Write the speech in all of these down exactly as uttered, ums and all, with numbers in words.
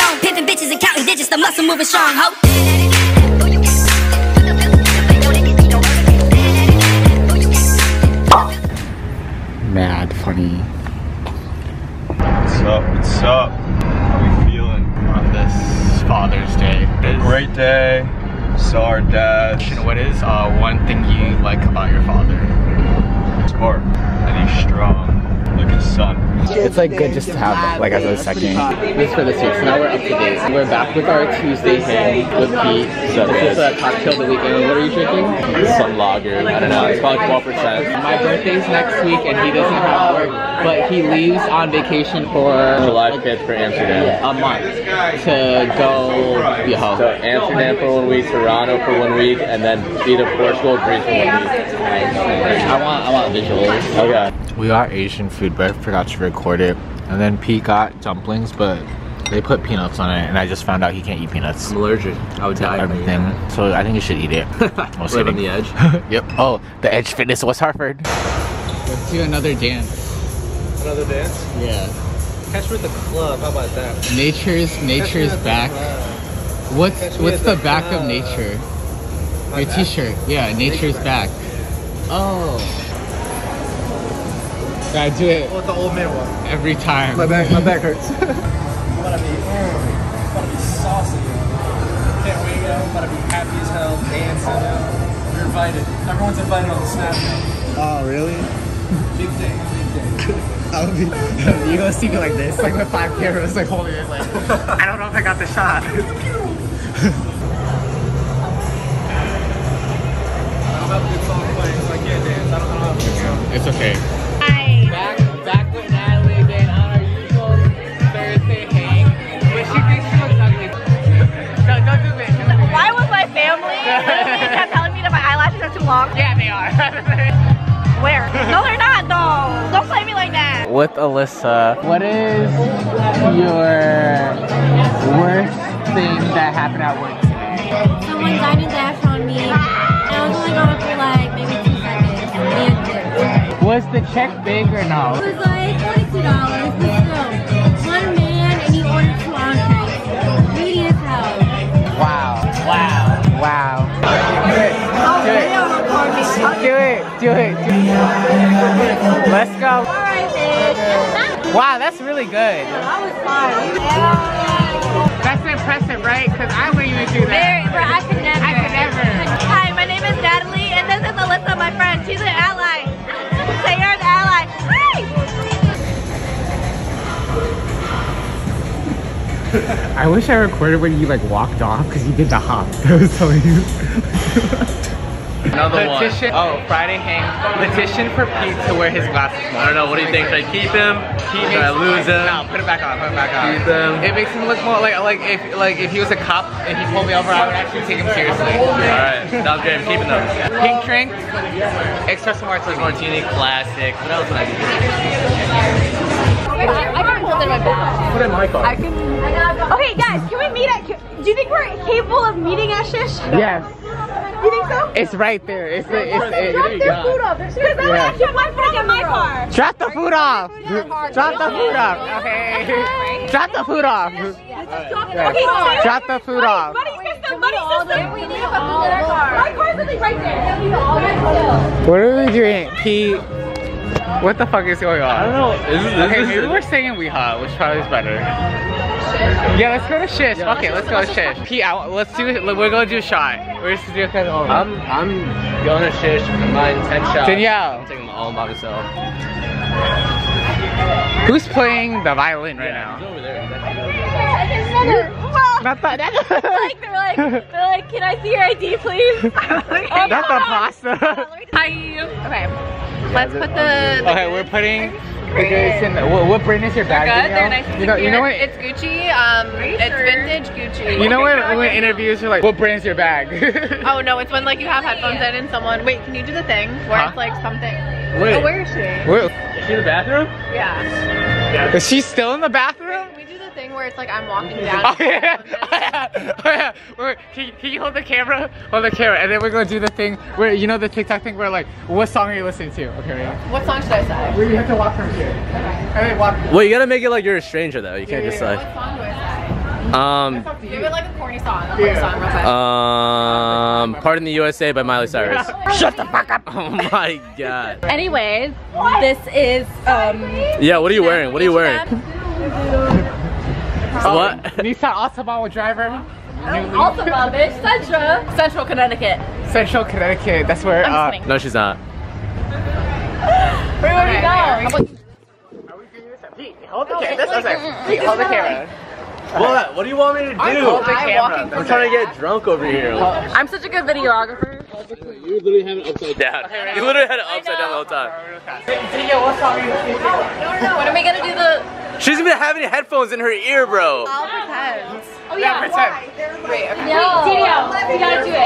on. Pimping bitches and counting digits, the muscle moving strong, ho. Mad funny. What's up? What's up? How we feeling On this Father's Day. A great day. Saw our dad. What is uh, one thing you like about your father? Smart. And he's strong. Like his son. It's like good just to have like as a second. This is for this week, so now we're up to date. We're back with our Tuesday hang with Pete. So this is a cocktail of the weekend. What are you drinking? Some lager. I don't know. It's probably twelve percent. My birthday's next week and he doesn't have work, but he leaves on vacation for July fifth for Amsterdam. a month to go be a hoe. So Amsterdam for one week, Toronto for one week, and then either Portugal or Greece for one week. I want I want visuals. Okay. We got Asian food, but I forgot to record it. And then Pete got dumplings, but they put peanuts on it, and I just found out he can't eat peanuts. I'm allergic. I would die. Everything. So I think you should eat it. Live on the edge. Yep. Oh, the Edge Fitness West Hartford. Let's do another dance. Another dance? Yeah. Catch me at the club. How about that? Nature's Nature's back. What's Catch me what's at the the back club. of Nature? My Your back? T-shirt. Yeah, Nature's back. Oh. Gotta do it Oh, it's the old man one. every time. My back, my back hurts. I'm gonna be, mm, gonna be saucy. Can't wait, yo. I'm gonna be happy as hell, dancing. Yo. You're invited. Everyone's invited on the Snap. Oh, really? Big day, big day. I would be. You gonna see me like this, like with five cameras, like holding it, like I don't know if I got the shot. I don't have a good song playing, so I can't dance. I don't, I don't have a good song. It's okay. Hi. Back, back with Natalie again on our usual Thursday hang. But she thinks she looks ugly. Don't, don't do this. Don't do this. Why was my family literally kept telling me that my eyelashes are too long? Yeah, they are. Where? No, they're not, though. Don't play me like that. With Alyssa, what is your worst thing that happened at work today? Someone died and dashed on me, and I was only gone for like maybe two seconds. And Was the check big or no? it was like twenty-two dollars, but still, one man and he ordered two entrees. Greedy as hell. Wow, wow, wow. Do it, do it, do it, do it, do it. Let's go. Alright, bitch. Wow, that's really good. That was fun. That's impressive, right? Because I wouldn't even do Very, that. bro, I could never. I could never. Hi, my name is Natalie, and this is Alyssa, my friend. She's an ally. Say you're an ally. Hi! I wish I recorded when you like walked off because you did the hop. That was so you. Another one. Petition. Oh, Friday hang. Petition for Pete to wear his glasses more. I don't know. What do you think? Should I keep him? He Should I makes- lose him? No, put it back on. Put it back on. Keep him. It makes him look more like like if like if he was a cop and he pulled me over, I would actually take him seriously. Alright. Sounds great. I'm keeping them. Pink drink, espresso martini. Martini classic. What else would I do? I, I can hold it in my bag. Put in my car. I can. Okay, guys, can we meet at. Can, do you think we're capable of meeting at Shish? Yes, You think so? it's right there. It's the it's it, Drop their food off. Because that would Yeah. actually my foot in my car. Drop the food off. Drop the food off. Okay. Drop the food off. Okay, Drop the food off. Buddy system, buddy system. We need to put food in our car. My car's literally right there. What are we doing, Pete? What the fuck is going on? I don't know. Is this, Okay, is maybe this, we're staying WeHa, which probably is better. Yeah, let's go to Shish. Yeah, Okay, let's go to Shish. Pete, I, let's do it. We're gonna do a shot. We're just doing it over. I'm I'm going to Shish. I'm buying ten shots. Danielle. I'm taking them all by myself. Who's playing the violin right now? He's over there. Not that. Like they're like they're like, can I see your I D, please? Not the pasta. Hi. Okay. Let's put the. the Okay, we're putting. It's in the, what, what brand is your bag? Good. Danielle? They're nice and You know, you know what? It's Gucci. Um, it's sure? vintage Gucci. You know when, when interviews are like, what brand is your bag? Oh no, it's when like you have headphones in and someone. Wait, can you do the thing where Huh? it's like something? Wait. Oh, where is she? Where- Is she in the bathroom? Yeah. Is she still in the bathroom? Can we do the thing where it's like I'm walking down? Oh yeah, oh yeah, oh yeah. Wait, can, can you hold the camera? Hold the camera, and then we're gonna do the thing where, you know the TikTok thing where like, what song are you listening to? Okay, ready? What song should I say? We have to walk from here. And then walk. Well, you gotta make it like you're a stranger though. You can't Yeah, just yeah, like. What song do I say? Um, Give it like a corny song. A corny song real quick. um, Pardon the U S A by Miley Cyrus. Shut the fuck up! Oh my god. Anyways, this is um. Yeah, what are you wearing? What are you wearing? What? Nissan Altima driver. Altima, bitch. Central. Central Connecticut. Central Connecticut. That's where. I'm Uh, just kidding. No, she's not. Where would we go? hold the camera. That's what I'm saying. Hold the camera. What? What do you want me to do? Hold the camera. I'm trying to get drunk over here. I'm such a good videographer. You literally have it upside down. You literally had it upside down the whole time. When are we gonna do the? She's even having headphones in her ear, bro. I'll pretend. Oh yeah, pretend. Wait, okay. No. Wait, Dino, we gotta do it.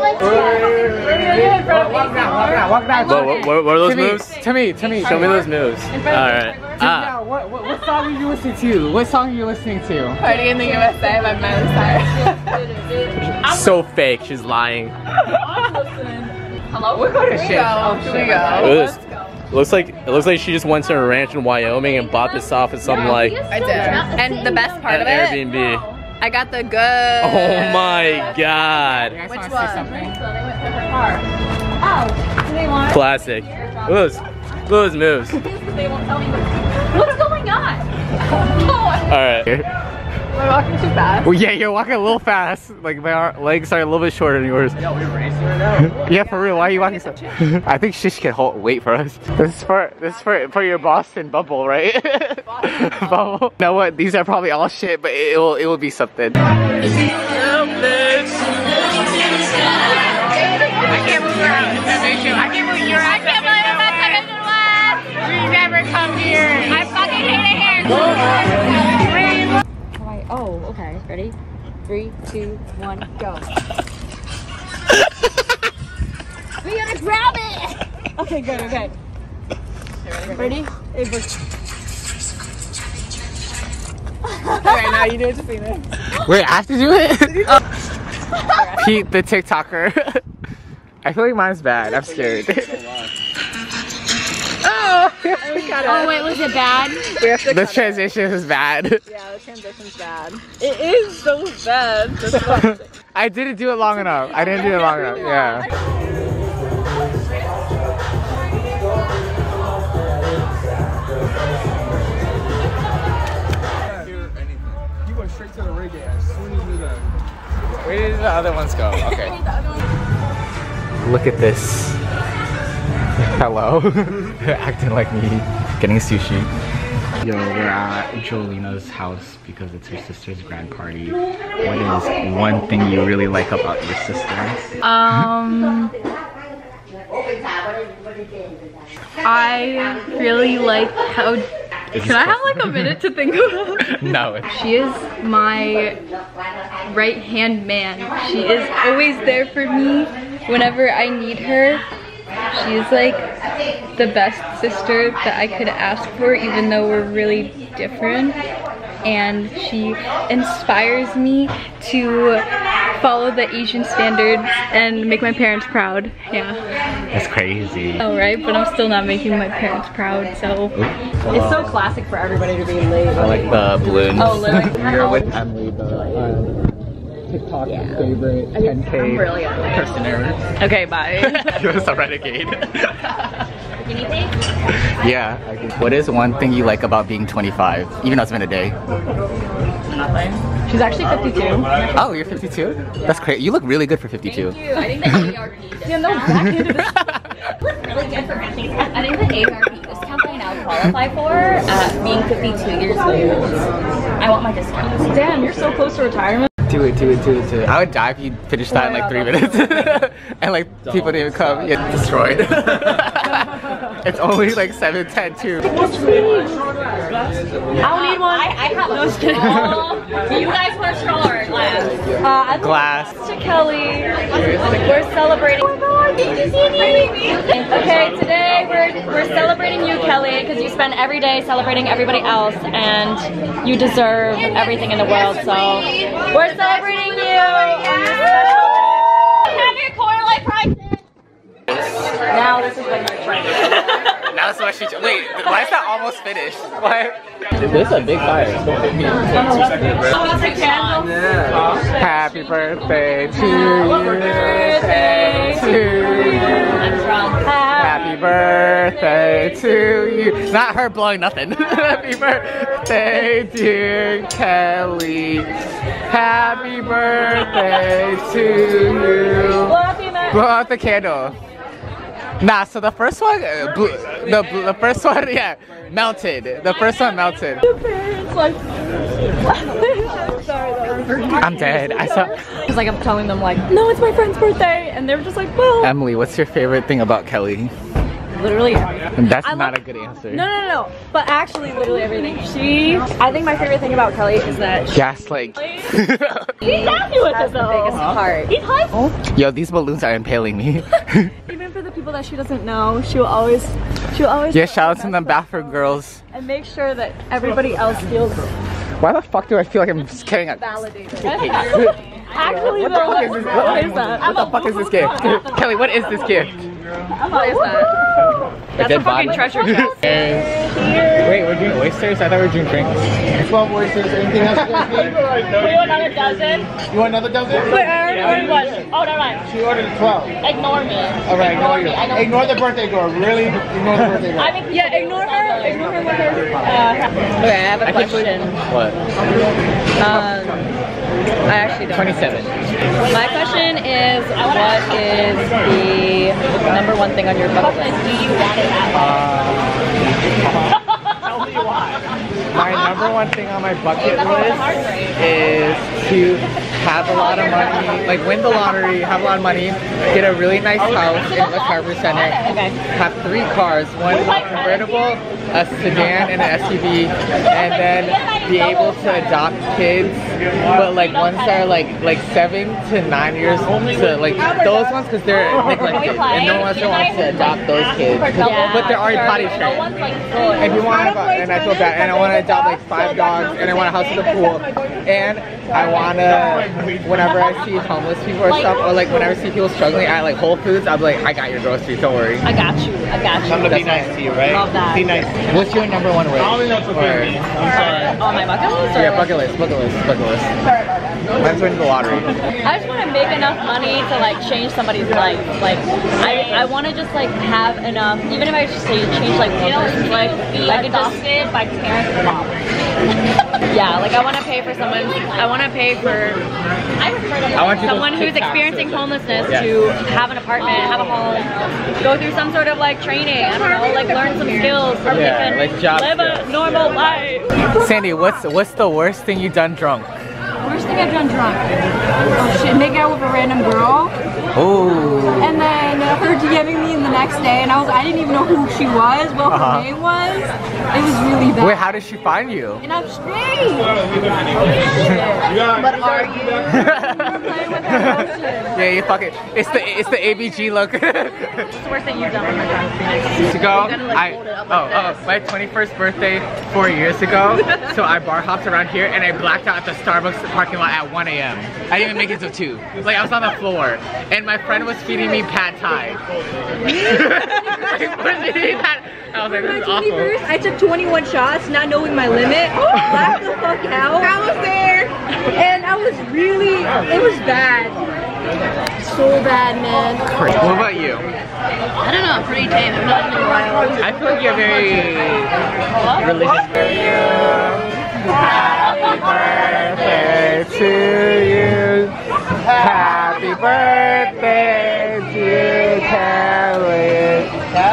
Walk down, walk down, walk down. What, what, what, what are those to moves? Me, to me, to me. Show me those moves. Alright. Ah. Now, what, what, what song are you listening to? What song are you listening to? Party in the U S A by Miley Cyrus. So fake. She's lying. Hello, we're going to shit. Oh, here we go. Look at this. Looks like it looks like she just went to a ranch in Wyoming and bought this off at some like I did. And the best part an of it, Airbnb. I got the good. Oh my god. You guys Which wanna one? say something? Oh, do they want? Classic. Look at those, look at those moves. They won't tell me what's going on. Alright. Am I walking too fast? Well, yeah, you're walking a little fast. Like my ar legs are a little bit shorter than yours. Yo, we're racing right now. Yeah, for real. Why are you walking so? I think Shish can hold wait for us. This is for this is for for your Boston bubble, right? Bubble. You know what? These are probably all shit, but it will it will be something. I can't move around. It's an issue. I can't move your I can't believe that's the last. We never come here. I fucking hate it here. Oh, okay. Ready? Three, two, one, go. We gotta grab it! Okay, good, okay. Ready? Okay, now you do it to see me. Wait, I have to do it? Pete the TikToker. I feel like mine's bad. I'm scared. Oh, Oh, wait, was it bad? this transition is bad. Yeah, the transition's bad. It is so bad. I didn't do it long enough. I didn't do it long enough. Yeah. You went straight to the reggae as soon as you done. Where did the other ones go? Okay. Look at this. Hello. Acting like me. Getting sushi. Yo, we're at Jolina's house because it's her sister's grand party. What is one thing you really like about your sister? Um, I really like how. Can I have like a minute to think about it? No. She is my right hand man. She is always there for me whenever I need her. She's like the best sister that I could ask for, even though we're really different. And she inspires me to follow the Asian standards and make my parents proud. Yeah. That's crazy. Oh, right, but I'm still not making my parents proud, so. It's so classic for everybody to be late. I like the balloons. Oh, Lily. You're with Emily, the uh, TikTok yeah. favorite ten K really personer. Okay, bye. You're a renegade. Guinea pig? Yeah. What is one thing you like about being twenty-five? Even though it's been a day. Nothing. She's actually fifty-two. Oh, you're fifty-two? That's great. You look really good for fifty-two. Thank you. I think the A R P discount. Yeah, no, look really good for fifty. I think the A R P discount I now qualify for at being fifty-two years old. I want my discount. Damn, you're so close to retirement. Do it, do it, do it, do it. I would die if you finished that in like three minutes. And like people didn't even come. Yeah, destroyed. It's only like seven ten too. I don't need one. I, I have a straw. Do you guys want a straw or a glass? Uh, Glass. to Kelly. We're celebrating. Oh my god, did you see me? Okay, today we're we're celebrating you, Kelly, because you spend every day celebrating everybody else, and you deserve everything in the world. So we're celebrating you. Have your quarter life crisis. Now this is when you're trying. Now that's what she. Wait, why is that almost finished? Why? This is a big fire. Oh, that's a candle. Happy birthday to you. Birthday to you. Happy birthday to you. Not her blowing nothing. Happy birthday, dear Kelly. Happy birthday to you. Blow out the candle. Nah, so the first one, uh, blew, the the first one, yeah, melted. The first one melted. I'm dead. I saw. It's like I'm telling them like, no, it's my friend's birthday, and they're just like, well. Emily, what's your favorite thing about Kelly? Literally. That's I not love, a good answer. No, no, no, but actually, literally everything. She. I think my favorite thing about Kelly is that. Gaslight. He's happy with us though. The biggest part. He's high. Yo, these balloons are impaling me. Even for the people that she doesn't know, she'll always, she'll always. Yeah, shout out to the Bafford girls. And make sure that everybody else feels. Why the fuck do I feel like I'm just carrying a validated? Actually, what the fuck is this? What, what is that? What the fuck is this gift? Kelly, what is this gift? What is that? That's a fucking treasure chest. Wait, we're doing oysters? I thought we were doing drinks. twelve oysters. Anything else you guys need? We want another dozen. You want another dozen? Wait, I already ordered one. Oh, never mind. She ordered twelve. Ignore me. Alright, ignore you. Me. I know Ignore the birthday girl. Really? Ignore the birthday girl. I mean, Yeah, ignore her. Ignore her with her. Uh, okay, I have a question. What? Um, I actually don't. twenty-seven. My question is, what is the number one thing on your bucket list? do you want it that way? Tell me why. My number one thing on my bucket list is to have a lot of money, like win the lottery, have a lot of money, get a really nice house in the Carver Center, have three cars, one convertible, a sedan, and an S U V, and then be able to adopt kids, but like ones that are like like seven to nine years old, so like those ones because they're neglected, and no one else wants to adopt those kids, but they're already potty trained. If you want to, and I feel bad, and I want to adopt like five dogs, and I want a house with a pool, and I want to, whenever I see homeless people or stuff, or like whenever I see people struggling at like Whole Foods, I'm like, I got your groceries, don't worry. I got you. I got you. I'm gonna be nice to you, right? Love that. Be nice. What's your number one wish? I'm sorry. On my bucket list? Or? Yeah, bucket list, bucket list, bucket list. Mine's winning the lottery. I just want to make enough money to like change somebody's life. Like I, I want to just like have enough, even if I just say change like one person's life, I could just adopted by parents and mom. Yeah, like I want to pay for someone. I want to pay for I I want you someone to who's experiencing homelessness yes. to have an apartment, have a home, go through some sort of like training. I don't know, like learn some skills, or yeah, they can like job live skills. a normal life. Sandy, what's what's the worst thing you've done drunk? Worst thing I've done drunk. Oh shit, make out with a random girl. Oh. And then her DMing me the next day, and I was I didn't even know who she was, what her uh-huh. name was. It was really bad. Wait, how did she find you? And I'm straight. But are you? Yeah, you fucking. It's the it's the A B G look. What's the worst thing you've done on the drunk? Years ago, I oh oh my twenty-first birthday four years ago. So I bar hopped around here and I blacked out at the Starbucks parking lot at one A M I didn't even make it till two. Like I was on the floor, and my friend was feeding me pad thai. I was like, this is awful. I took twenty-one shots, not knowing my limit. Laughed the fuck out. I was there, and I was really. It was bad. So bad, man. What about you? I don't know, pretty tame. I'm not in a while. I feel like you're very religious. Happy birthday to you. Happy birthday, dear Kelly.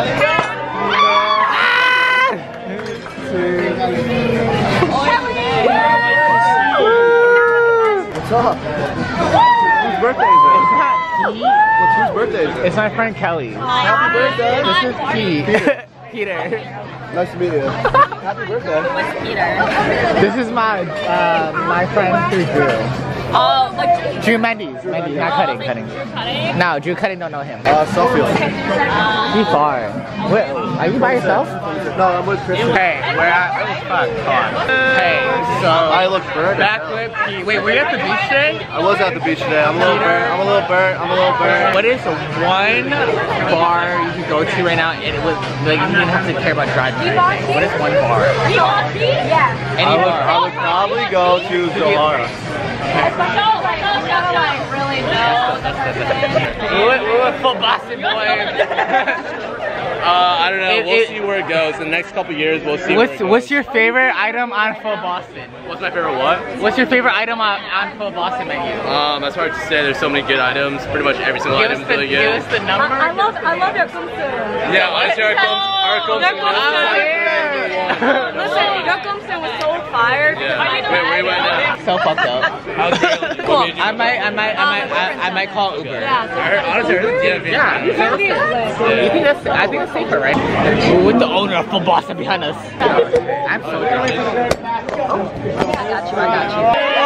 What's up? Whose birthday is it? It's not Pete. What's whose birthday is it? It's my friend Kelly. Happy birthday. This is Pete. Peter. Nice to meet you. Happy birthday. What's Peter? This is my uh, my friend through Drew. Oh, like Drew Mendes. Mendes, not cutting, like cutting. cutting? No, Drew Cutting don't know him. Uh, Suffield. He's far. Wait, are you by yourself? No, I'm with Chris. Hey, we're at, oh fuck, come on. Hey, so. I look burnt. Backflip, Pete. Wait, were you at the beach today? I was at the beach today. I'm a little burnt. I'm a little burnt. I'm a little burnt. What is one bar you could go to right now and it was, like, you didn't have to care about driving or anything? What is one bar? You want Pete? Yeah. Any I would, bar. I would probably go to Zohara. really know the person. We're a full Boston boy. Uh, I don't know. It, we'll it, see where it goes. In the next couple years, we'll see. What's What's your favorite item on Full Boston? What's my favorite what? What's your favorite item on, on Full Boston menu? Um, that's hard to say. There's so many good items. Pretty much every single item is really good. Give us the number. I, I love I love your kumsu. Yeah, what's your kumsu? Listen, your kumsu was so fire. Yeah. Wait, where you went now? So fucked up. Cool. I might, I might, I might, I, I might call Uber. Yeah. I heard, honestly, I heard, yeah, yeah. You think that's? I think that's safer, right? With the owner of Full Boston behind us. I'm so drunk. I got you. I got you.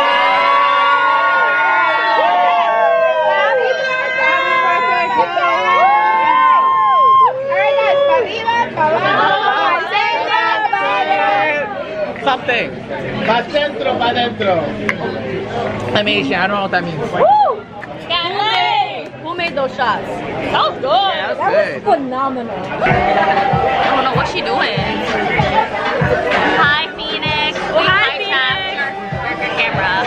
Something. Pa centro, pa dentro. I'm Asian. I don't know what that means. Woo! Who made those shots? That was good. Yeah, that was good. Phenomenal. I don't know what she doing. Hi, Phoenix. Oh, hi, Phoenix. Your, your camera.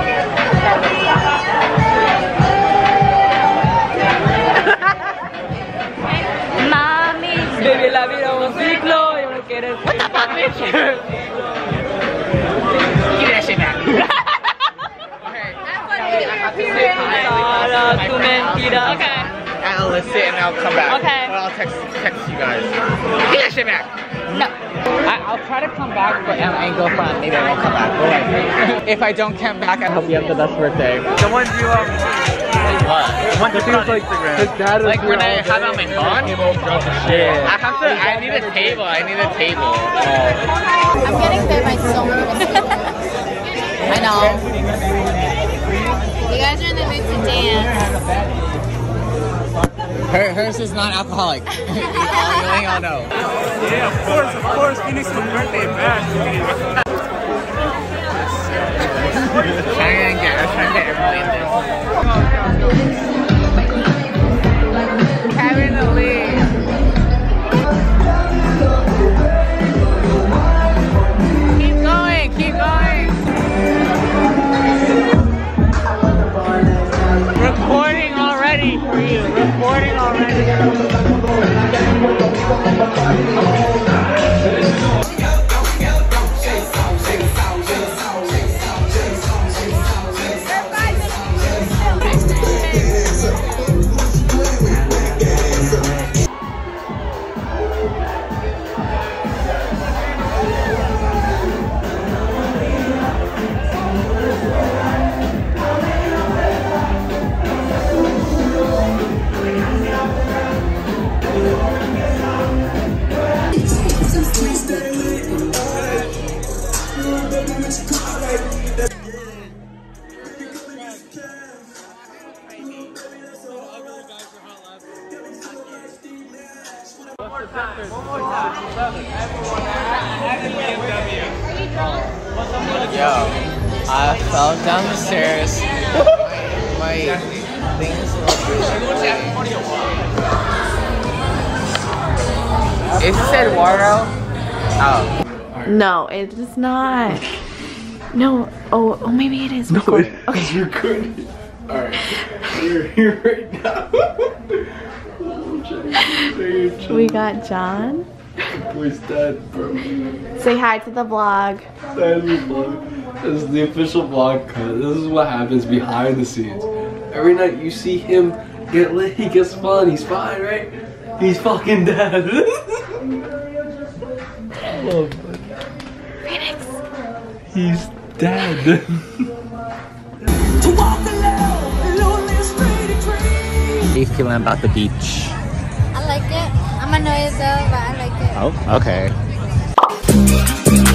Mami. Baby, la vida es un ciclo. Yo no quiero. What the fuck, bitch? Give me that shit back. Okay. I'll listen and I'll come back. Okay. Or I'll text text you guys. Get that shit back. No. I, I'll try to come back, but um, and go front. Maybe I won't come back. But if I don't come back, I hope you have the best birthday. The ones you um. What? One that feels like his dad is like when I have it on my phone. Yeah. I have to. I need a table. I need a table. I'm getting fed by so many mosquitoes. I know. You guys are in the mood to dance. Her, hers is non-alcoholic. all, you all know. Yeah, of course, of course. Phoenix's birthday bash. Trying to get, trying to get everybody in this. Having the lead. Keep going, keep going. Recording already for you. Recording already. Yo, I fell down the stairs. My things look really. Is this Eduardo? Oh. No, it is not. No. Oh, oh, maybe it is. No, recording. it's okay. recording. Alright. We're here right now. We got John. Boy's dead, bro. Say hi to the vlog. That is the vlog. This is the official vlog cut. This is what happens behind the scenes. Every night you see him get lit, he gets fun, he's fine, right? He's fucking dead. Oh, Phoenix. he's dead. How you feeling about the beach? I like it. I'm annoyed though, but I like it. Oh, okay.